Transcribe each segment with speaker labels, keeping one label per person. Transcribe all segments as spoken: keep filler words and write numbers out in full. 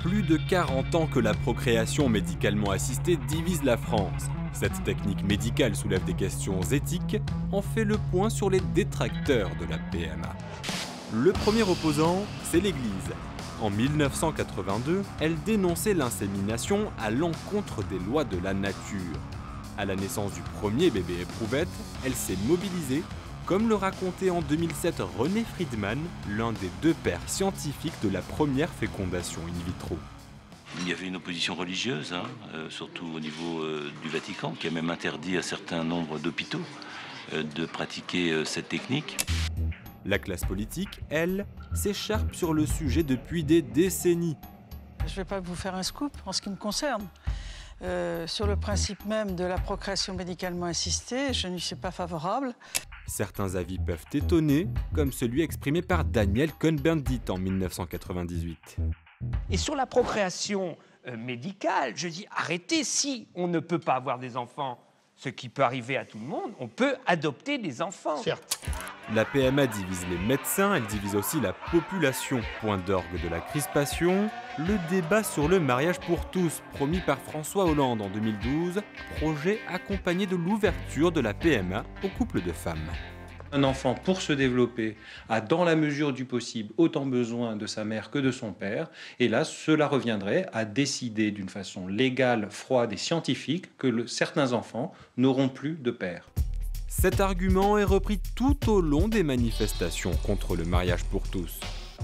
Speaker 1: plus de quarante ans que la procréation médicalement assistée divise la France. Cette technique médicale soulève des questions éthiques, en fait le point sur les détracteurs de la P M A. Le premier opposant, c'est l'Église. En mille neuf cent quatre-vingt-deux, elle dénonçait l'insémination à l'encontre des lois de la nature. À la naissance du premier bébé éprouvette, elle s'est mobilisée, comme le racontait en deux mille sept René Friedman, l'un des deux pères scientifiques de la première fécondation in vitro.
Speaker 2: Il y avait une opposition religieuse, hein, euh, surtout au niveau euh, du Vatican, qui a même interdit à certains nombres d'hôpitaux euh, de pratiquer euh, cette technique.
Speaker 1: La classe politique, elle, s'écharpe sur le sujet depuis des décennies.
Speaker 3: Je ne vais pas vous faire un scoop en ce qui me concerne. Euh, sur le principe même de la procréation médicalement assistée, je n'y suis pas favorable.
Speaker 1: Certains avis peuvent étonner, comme celui exprimé par Daniel Cohn-Bendit en mille neuf cent quatre-vingt-dix-huit.
Speaker 4: Et sur la procréation euh, médicale, je dis arrêtez, si on ne peut pas avoir des enfants, ce qui peut arriver à tout le monde, on peut adopter des enfants.
Speaker 5: Certes.
Speaker 1: La P M A divise les médecins, elle divise aussi la population. Point d'orgue de la crispation, le débat sur le mariage pour tous, promis par François Hollande en deux mille douze, projet accompagné de l'ouverture de la P M A aux couples de femmes.
Speaker 6: Un enfant, pour se développer, a dans la mesure du possible autant besoin de sa mère que de son père. Et là, cela reviendrait à décider d'une façon légale, froide et scientifique que le, certains enfants n'auront plus de père.
Speaker 1: Cet argument est repris tout au long des manifestations contre le mariage pour tous.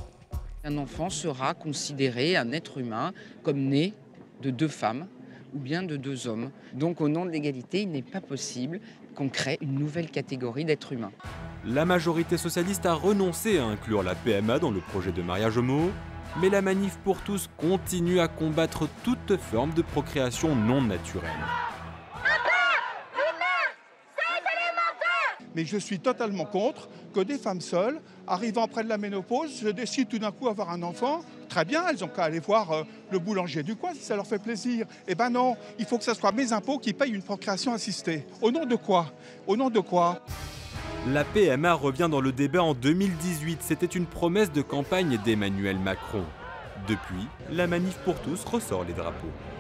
Speaker 7: Un enfant sera considéré, un être humain, comme né de deux femmes ou bien de deux hommes. Donc au nom de l'égalité, il n'est pas possible qu'on crée une nouvelle catégorie d'êtres humains.
Speaker 1: La majorité socialiste a renoncé à inclure la P M A dans le projet de mariage homo, mais la Manif pour tous continue à combattre toute forme de procréation non naturelle.
Speaker 5: Mais je suis totalement contre que des femmes seules, arrivant près de la ménopause, se décident tout d'un coup avoir un enfant. Très bien, elles ont qu'à aller voir euh, le boulanger du coin si ça leur fait plaisir. Eh ben non, il faut que ce soit mes impôts qui payent une procréation assistée. Au nom de quoi? Au nom de quoi?
Speaker 1: La P M A revient dans le débat en deux mille dix-huit. C'était une promesse de campagne d'Emmanuel Macron. Depuis, la Manif pour tous ressort les drapeaux.